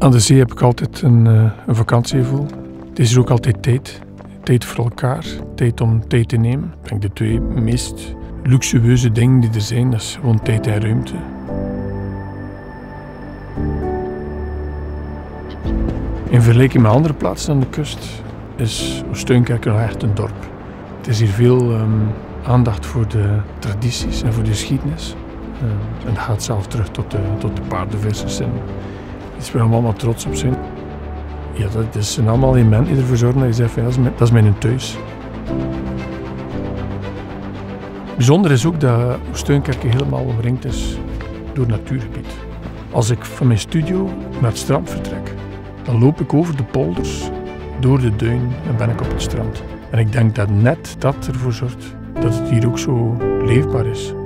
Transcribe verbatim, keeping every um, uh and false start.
Aan de zee heb ik altijd een, uh, een vakantiegevoel. Het is er ook altijd tijd. Tijd voor elkaar, tijd om tijd te nemen. Ik denk de twee meest luxueuze dingen die er zijn, dat is gewoon tijd en ruimte. In vergelijking met andere plaatsen aan de kust is Oostduinkerke nog echt een dorp. Het is hier veel um, aandacht voor de tradities en voor de geschiedenis. Uh, en dat gaat zelf terug tot de, tot de paardenvissers. En iets waar we allemaal trots op zijn. Ja, dat zijn allemaal elementen die ervoor zorgen dat je zegt, ja, dat, is mijn, dat is mijn thuis. Bijzonder is ook dat Oostduinkerke helemaal omringd is door natuurgebied. Als ik van mijn studio naar het strand vertrek, dan loop ik over de polders, door de duin en ben ik op het strand. En ik denk dat net dat ervoor zorgt dat het hier ook zo leefbaar is.